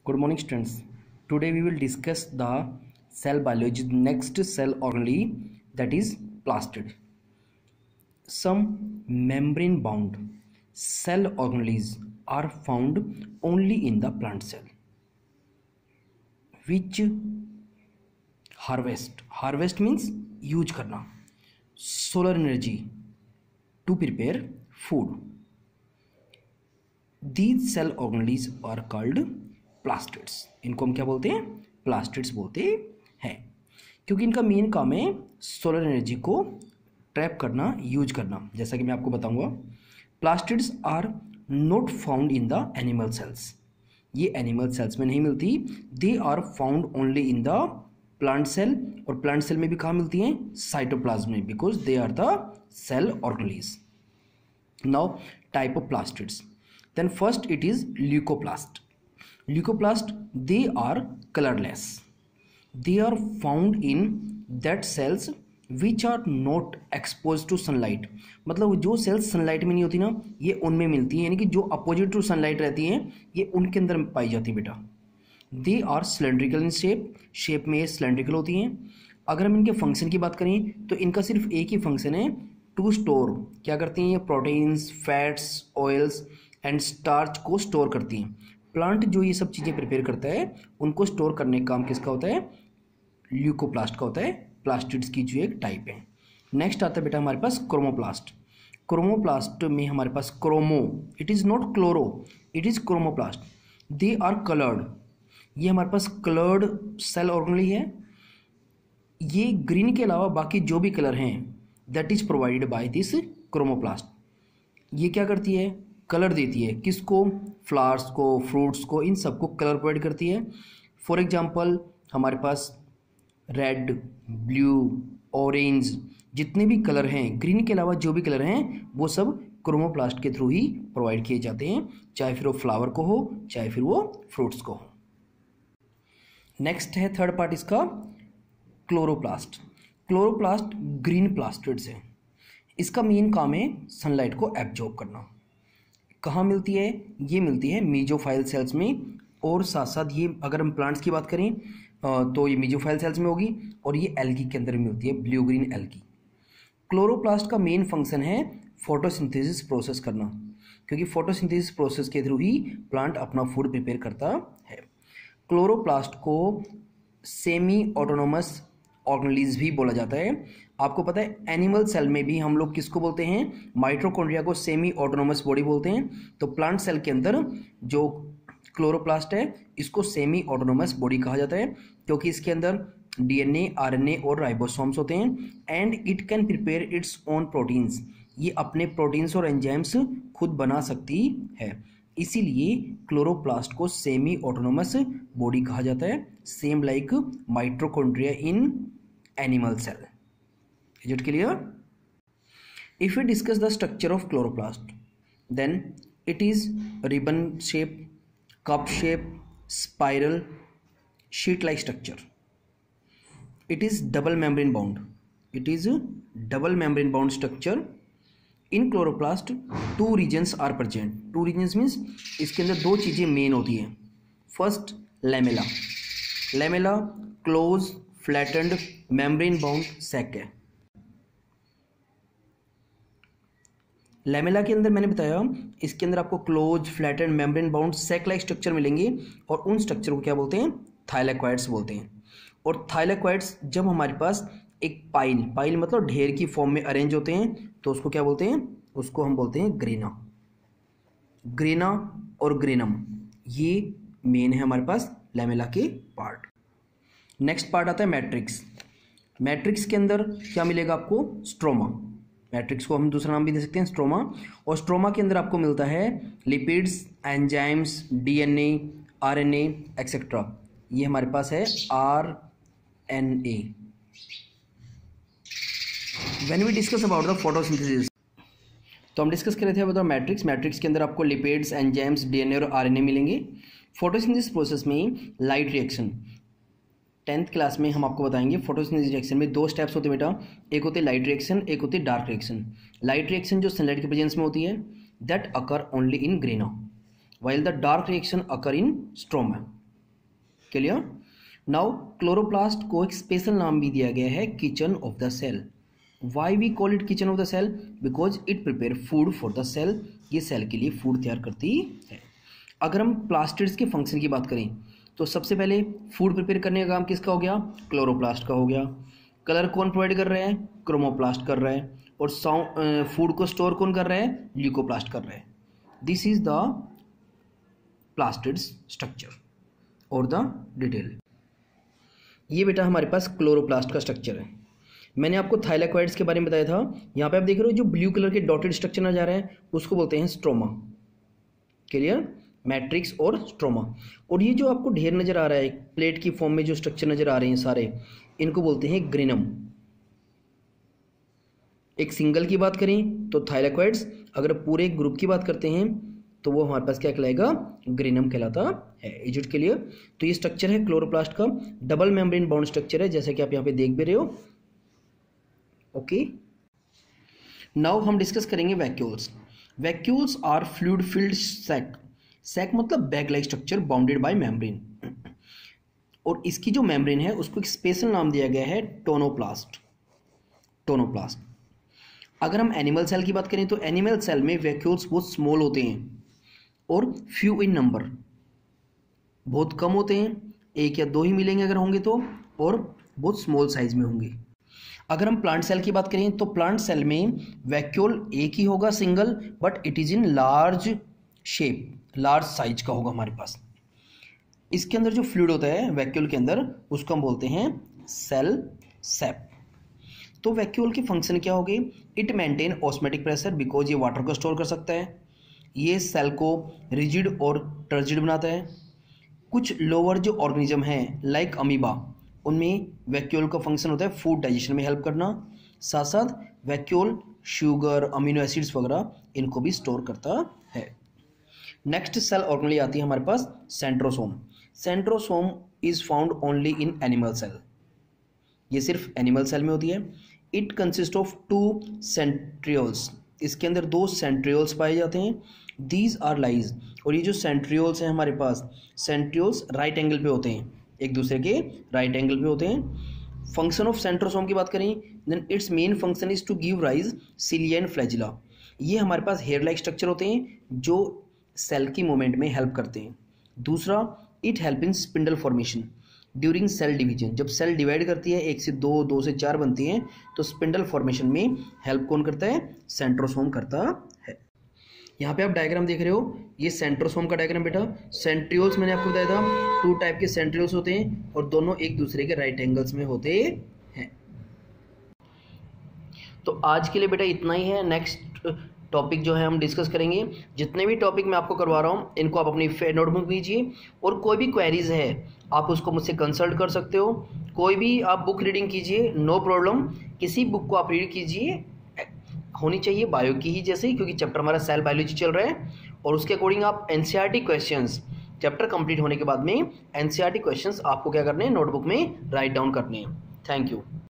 Good morning, students. Today we will discuss the cell biology, next cell organelle, that is plastid. Some membrane bound cell organelles are found only in the plant cell, which harvest means use करना solar energy to prepare food. These cell organelles are called plastids. इनको हम क्या बोलते हैं? Plastids बोलते हैं, क्योंकि इनका मेन काम है सोलर एनर्जी को ट्रैप करना, यूज करना. जैसा कि मैं आपको बताऊंगा, plastids are not found in the animal cells. ये एनिमल सेल्स में नहीं मिलती. They are found only in the plant cell, और प्लांट सेल में भी कहाँ मिलती हैं? साइटोप्लाज्म में, because they are the cell organelles. Now type of plastids. Then first it is leucoplast. Leucoplast, they are colorless. They are found in that cells which are not exposed to sunlight. मतलब जो sales sunlight में नहीं होती ना, ये उनमें मिलती है. यानी कि जो अपोजिट टू सनलाइट रहती हैं, ये उनके अंदर पाई जाती है बेटा. They are cylindrical in shape में ये सिलेंड्रिकल होती हैं. अगर हम इनके फंक्शन की बात करें तो इनका सिर्फ एक ही फंक्शन है, टू स्टोर. क्या करती हैं ये? Proteins, fats, oils and starch को स्टोर करती हैं. प्लांट जो ये सब चीज़ें प्रिपेयर करता है, उनको स्टोर करने का काम किसका होता है? ल्यूकोप्लास्ट का होता है. प्लास्टिड्स की जो एक टाइप है. नेक्स्ट आता है बेटा हमारे पास क्रोमोप्लास्ट. क्रोमोप्लास्ट में हमारे पास chromo, it is not chloro, it is chromoplast. They are coloured. ये हमारे पास कलर्ड सेल ऑर्गेनेल है. ये ग्रीन के अलावा बाकी जो भी कलर हैं, that is provided by this chromoplast. ये क्या करती है? कलर देती है. किसको? फ्लावर्स को, फ्रूट्स को, इन सबको कलर प्रोवाइड करती है. फॉर एग्जांपल हमारे पास रेड, ब्लू, ऑरेंज, जितने भी कलर हैं, ग्रीन के अलावा जो भी कलर हैं, वो सब क्रोमोप्लास्ट के थ्रू ही प्रोवाइड किए जाते हैं, चाहे फिर वो फ्लावर को हो, चाहे फिर वो फ्रूट्स को हो. नेक्स्ट है थर्ड पार्ट इसका, क्लोरोप्लास्ट. क्लोरोप्लास्ट ग्रीन प्लास्टिड्स है. इसका मेन काम है सनलाइट को एब्जॉर्ब करना. कहाँ मिलती है? ये मिलती है मीजोफाइल सेल्स में, और साथ साथ ये अगर हम प्लांट्स की बात करें तो ये मीजोफाइल सेल्स में होगी, और ये एल्गी के अंदर मिलती है, ब्लू ग्रीन एल्गी. क्लोरोप्लास्ट का मेन फंक्शन है फोटोसिंथेसिस प्रोसेस करना, क्योंकि फोटोसिंथेसिस प्रोसेस के थ्रू ही प्लांट अपना फूड प्रिपेयर करता है. क्लोरोप्लास्ट को सेमी ऑटोनोमस ऑर्गेनेल्स भी बोला जाता है. आपको पता है एनिमल सेल में भी हम लोग किसको बोलते हैं? माइटोकॉन्ड्रिया को सेमी ऑटोनोमस बॉडी बोलते हैं. तो प्लांट सेल के अंदर जो क्लोरोप्लास्ट है, इसको सेमी ऑटोनोमस बॉडी कहा जाता है, क्योंकि इसके अंदर डीएनए, आरएनए और राइबोसोम्स होते हैं. And it can prepare its own proteins. ये अपने प्रोटीन्स और एंजाइम्स खुद बना सकती है. इसीलिए क्लोरोप्लास्ट को सेमी ऑटोनोमस बॉडी कहा जाता है, same like mitochondria in animal cell. Is it clear? If we discuss the structure of chloroplast, then it is ribbon shape, cup shape, spiral, sheet-like structure. It is double membrane bound. It is a double membrane bound structure. In chloroplast, two regions are present. Two regions means इसके अंदर दो चीज़ें main होती हैं. First, lamella. Lamella close, flattened, membrane bound sac है. Lamella के अंदर मैंने बताया, इसके अंदर आपको close, flattened, membrane bound, sac like structure मिलेंगे, और उन स्ट्रक्चर को क्या बोलते हैं? थाइलेक्वाइड्स बोलते हैं. और थाइलेक्वाइड्स जब हमारे पास एक पाइल मतलब ढेर की फॉर्म में अरेंज होते हैं, तो उसको क्या बोलते हैं? उसको हम बोलते हैं ग्रेना और ग्रेनम. ये मेन है हमारे पास लैमेला के पार्ट. नेक्स्ट पार्ट आता है मैट्रिक्स. मैट्रिक्स के अंदर क्या मिलेगा आपको? स्ट्रोमा. मैट्रिक्स को हम दूसरा नाम भी दे सकते हैं, स्ट्रोमा. और स्ट्रोमा के अंदर आपको मिलता है lipids, enzymes, DNA, RNA etcetera. ये हमारे पास है RNA. When we discuss about the photosynthesis, तो हम डिस्कस कर रहे थे अबाउट मैट्रिक्स. मैट्रिक्स के अंदर आपको लिपिड्स, एंजाइम्स, डीएनए और आरएनए मिलेंगे. फोटोसिंथेसिस प्रोसेस में लाइट रिएक्शन, 10th क्लास में हम आपको बताएंगे. फोटोसिंथेसिस रिएक्शन में दो स्टेप्स होते हैं बेटा, एक होते लाइट रिएक्शन, एक होती डार्क रिएक्शन. लाइट रिएक्शन जो सनलाइट के प्रेजेंस में होती है, that occur only in grana, while the dark reaction occur in stroma. Clear. Now chloroplast को एक स्पेशल नाम भी दिया गया है, kitchen of the cell. Why we call it kitchen of the cell? Because it prepare food for the cell. ये cell के लिए फूड तैयार करती है। अगर हम प्लास्टिड्स के फंक्शन की बात करें तो सबसे पहले फूड प्रिपेयर करने का काम किसका हो गया? क्लोरोप्लास्ट का हो गया। कलर कौन प्रोवाइड कर रहा है? क्रोमोप्लास्ट कर रहा है। और फूड को स्टोर कौन कर रहा है? ल्यूकोप्लास्ट कर रहा है। This is the plastids structure और द डिटेल। ये बेटा हमारे पास क्लोरोप्लास्ट का स्ट्रक्चर है। मैंने आपको थाइलेक्वाइड्स के बारे में बताया था। यहाँ पे आप देख रहे हो जो ब्लू कलर के डॉटेड स्ट्रक्चर नजर आ रहा है उसको बोलते हैं स्ट्रोमा। क्लियर? मैट्रिक्स और स्ट्रोमा। और ये जो आपको ढेर नजर आ रहा है प्लेट की फॉर्म में जो स्ट्रक्चर नजर आ रहे हैं सारे, इनको बोलते हैं ग्रेनम। एक सिंगल की बात करें तो थाइलेक्वाइड्स, अगर पूरे ग्रुप की बात करते हैं तो वो हमारे पास क्या कहलाएगा? ग्रेनम कहलाता है। Is it clear? तो ये स्ट्रक्चर है क्लोरोप्लास्ट का, डबल मेम्ब्रेन बाउंड स्ट्रक्चर है, जैसे कि आप यहाँ पे देख भी रहे हो। ओके, नाउ हम डिस्कस करेंगे vacuoles. Vacuoles are fluid filled sac. Sac मतलब bag like structure bounded by membrane. और इसकी जो मेम्ब्रेन है उसको एक स्पेशल नाम दिया गया है टोनोप्लास्ट। टोनोप्लास्ट। अगर हम एनिमल सेल की बात करें तो एनिमल सेल में वैक्यूल्स बहुत स्मॉल होते हैं और फ्यू इन नंबर, बहुत कम होते हैं, एक या दो ही मिलेंगे अगर होंगे तो, और बहुत स्मॉल साइज में होंगे। अगर हम प्लांट सेल की बात करें तो प्लांट सेल में वैक्यूल एक ही होगा single, but it is in large shape, large size का होगा हमारे पास। इसके अंदर जो फ्लूइड होता है वैक्यूल के अंदर उसको हम बोलते हैं सेल सेप। तो वैक्यूल के फंक्शन क्या होंगे? It maintain osmotic pressure because ये वाटर को स्टोर कर सकता है। ये सेल को रिजिड और टर्जिड बनाता है। कुछ लोअर जो ऑर्गेनिज्म हैं लाइक अमीबा, उनमें वैक्यूल का फंक्शन होता है फूड डाइजेशन में हेल्प करना। साथ साथ वैक्यूल शुगर, अमीनो एसिड्स वगैरह इनको भी स्टोर करता है। नेक्स्ट सेल ऑर्गेनली आती है हमारे पास centrosome. Centrosome is found only in animal cell. ये सिर्फ एनिमल सेल में होती है। It consist of 2 centrioles. इसके अंदर 2 सेंट्रियोल्स पाए जाते हैं। These are lies. और ये जो सेंट्रियोल्स हैं हमारे पास, सेंट्रियोल्स राइट एंगल पे होते हैं, एक दूसरे के राइट एंगल पे होते हैं। फंक्शन ऑफ सेंट्रोसोम की बात करें then its main function is to give rise cilia and flagella. ये हमारे पास हेयर लाइक स्ट्रक्चर होते हैं जो सेल की मूवमेंट में हेल्प करते हैं। दूसरा, it help in spindle formation during cell division. जब सेल डिवाइड करती है 1 से 2, 2 से 4 बनती हैं, तो स्पिंडल फॉर्मेशन में हेल्प कौन करता है? सेंट्रोसोम करता है। यहाँ पे आप डायग्राम देख रहे हो, ये सेंट्रोसोम का डायग्राम बेटा। सेंट्रियोल्स मैंने आपको बताया था 2 टाइप के सेंट्रियोल्स होते हैं और दोनों एक दूसरे के राइट एंगल्स में होते हैं। तो आज के लिए बेटा इतना ही है। नेक्स्ट टॉपिक जो है हम डिस्कस करेंगे। जितने भी टॉपिक मैं आपको करवा रहा हूँ इनको आप अपनी नोटबुक लीजिए, और कोई भी क्वेरीज है आप उसको मुझसे कंसल्ट कर सकते हो। कोई भी आप बुक रीडिंग कीजिए, नो प्रॉब्लम। किसी बुक को आप रीड कीजिए, होनी चाहिए बायो की ही जैसे, क्योंकि चैप्टर हमारा सेल बायोलॉजी चल रहा है, और उसके अकॉर्डिंग आप एनसीईआरटी क्वेश्चंस चैप्टर कंप्लीट होने के बाद में एनसीईआरटी क्वेश्चंस आपको क्या करने हैं? नोटबुक में राइट डाउन करने हैं। Thank you.